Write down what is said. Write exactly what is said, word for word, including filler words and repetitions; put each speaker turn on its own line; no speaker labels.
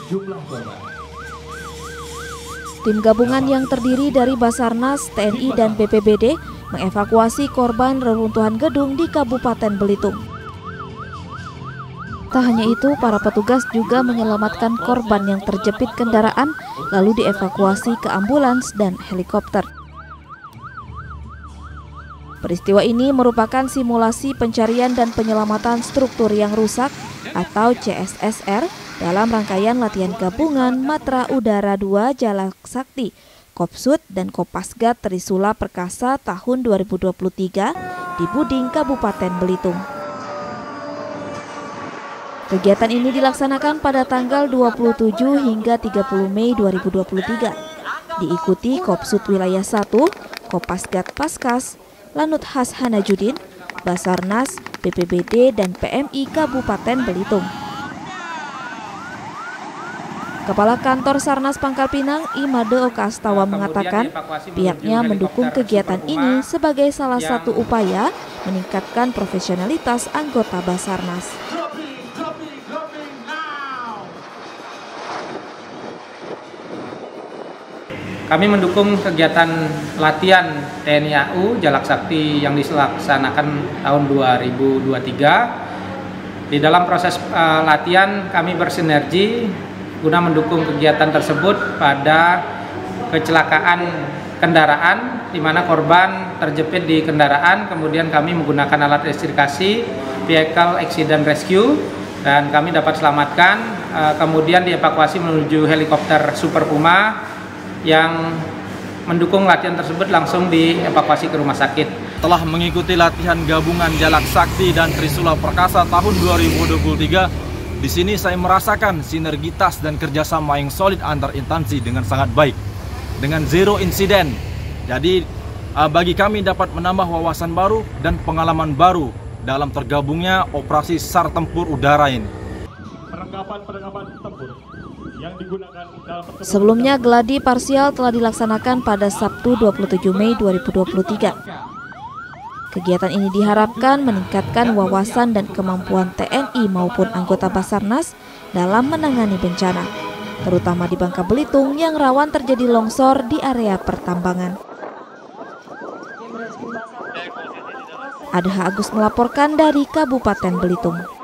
jumlah korban.
Tim gabungan yang terdiri dari Basarnas, T N I, dan B P B D mengevakuasi korban reruntuhan gedung di Kabupaten Belitung. Tak hanya itu, para petugas juga menyelamatkan korban yang terjepit kendaraan lalu dievakuasi ke ambulans dan helikopter. Peristiwa ini merupakan simulasi pencarian dan penyelamatan struktur yang rusak atau C S S R dalam rangkaian latihan gabungan Matra Udara dua Jalak Sakti, Kopsud dan Kopasgat Trisula Perkasa tahun dua ribu dua puluh tiga di Buding, Kabupaten Belitung. Kegiatan ini dilaksanakan pada tanggal dua puluh tujuh hingga tiga puluh Mei dua ribu dua puluh tiga. Diikuti Kopsud Wilayah satu, Kopasgat Paskas, Lanut Khas Hanajudin, Basarnas, B P B D, dan P M I Kabupaten Belitung. Kepala Kantor Sarnas Pangkal Pinang, Imade Oka Astawa, mengatakan pihaknya mendukung kegiatan ini sebagai salah satu upaya meningkatkan profesionalitas anggota Basarnas.
Kami mendukung kegiatan latihan T N I A U Jalak Sakti yang dilaksanakan tahun dua ribu dua puluh tiga. Di dalam proses uh, latihan kami bersinergi guna mendukung kegiatan tersebut pada kecelakaan kendaraan di mana korban terjepit di kendaraan, kemudian kami menggunakan alat ekstrikasi Vehicle Accident Rescue dan kami dapat selamatkan, uh, kemudian dievakuasi menuju helikopter Super Puma yang mendukung latihan tersebut langsung dievakuasi ke rumah sakit.
Telah mengikuti latihan gabungan Jalak Sakti dan Trisula Perkasa tahun dua ribu dua puluh tiga, di sini saya merasakan sinergitas dan kerjasama yang solid antar instansi dengan sangat baik, dengan zero insiden. Jadi bagi kami dapat menambah wawasan baru dan pengalaman baru dalam tergabungnya operasi SAR tempur udara ini.
Perlengkapan-perlengkapan tempur yang digunakan dalam
Sebelumnya, gladi parsial telah dilaksanakan pada Sabtu dua puluh tujuh Mei dua ribu dua puluh tiga. Kegiatan ini diharapkan meningkatkan wawasan dan kemampuan T N I maupun anggota Basarnas dalam menangani bencana, terutama di Bangka Belitung yang rawan terjadi longsor di area pertambangan. Adha Agus melaporkan dari Kabupaten Belitung.